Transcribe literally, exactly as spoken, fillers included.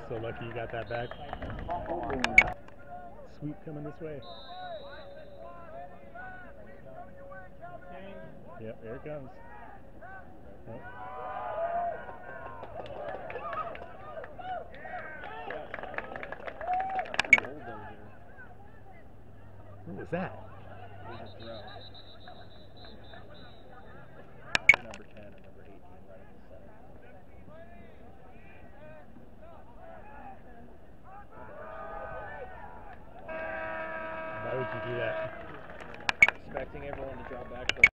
So lucky you got that back. Sweep coming this way. Yep, there it comes. Yep. What was that? Number ten and number eighteen running the center. Why would you do that? Expecting everyone to drop back.